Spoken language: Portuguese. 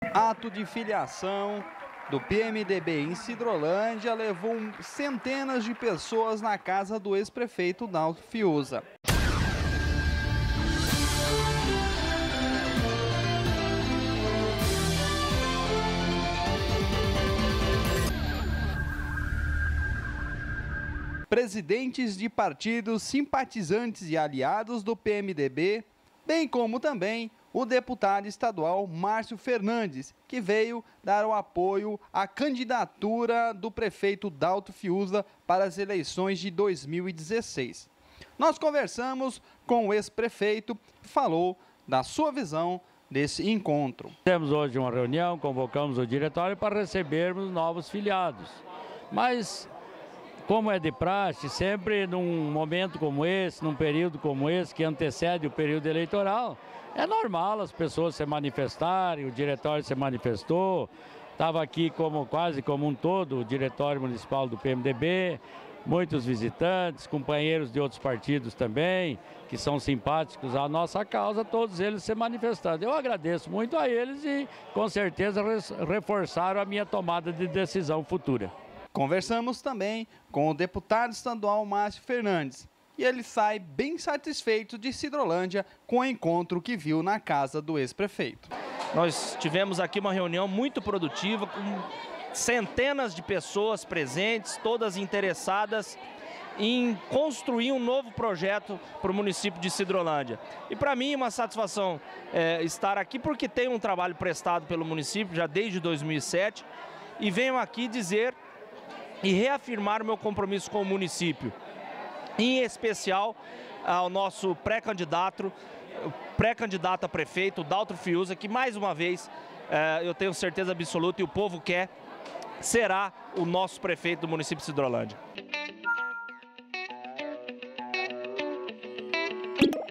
Ato de filiação do PMDB em Sidrolândia levou centenas de pessoas na casa do ex-prefeito Dalto Fiuza. Presidentes de partidos, simpatizantes e aliados do PMDB, bem como também o deputado estadual Márcio Fernandes, que veio dar o apoio à candidatura do prefeito Dalto Fiuza para as eleições de 2016. Nós conversamos com o ex-prefeito que falou da sua visão desse encontro. Temos hoje uma reunião, convocamos o diretório para recebermos novos filiados, mas como é de praxe, sempre num momento como esse, num período como esse, que antecede o período eleitoral, é normal as pessoas se manifestarem, o diretório se manifestou, estava aqui quase como um todo, o diretório municipal do PMDB, muitos visitantes, companheiros de outros partidos também, que são simpáticos à nossa causa, todos eles se manifestando. Eu agradeço muito a eles e com certeza reforçaram a minha tomada de decisão futura. Conversamos também com o deputado estadual Márcio Fernandes e ele sai bem satisfeito de Sidrolândia com o encontro que viu na casa do ex-prefeito. Nós tivemos aqui uma reunião muito produtiva com centenas de pessoas presentes, todas interessadas em construir um novo projeto para o município de Sidrolândia. E para mim é uma satisfação estar aqui porque tem um trabalho prestado pelo município já desde 2007 e venho aqui dizer e reafirmar o meu compromisso com o município, em especial ao nosso pré-candidato a prefeito, Dalto Fiuza, que mais uma vez, eu tenho certeza absoluta e o povo quer, será o nosso prefeito do município de Sidrolândia.